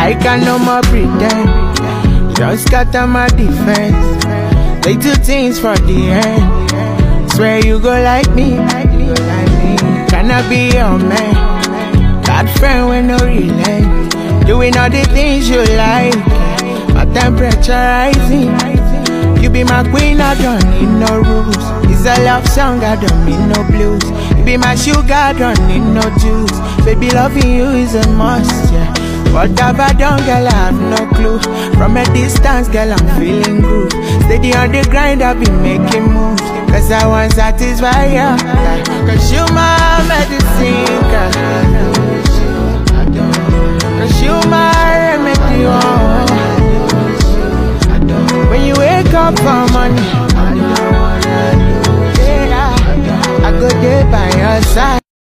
like I no more pretend. Just scatter my defense. They do things for the end. Swear you go like me. Can I be your man? Bad friend with no relent. Doing all the things you like. My temperature rising. You be my queen, I don't need no rules. It's a love song, I don't need no blues. You be my sugar, I don't need no juice. Baby, loving you is a must, yeah. What have I done, girl, I have no clue. From a distance, girl, I'm feeling good. Steady on the grind, I've been making moves. Cause I want satisfy ya, cause you my medicine.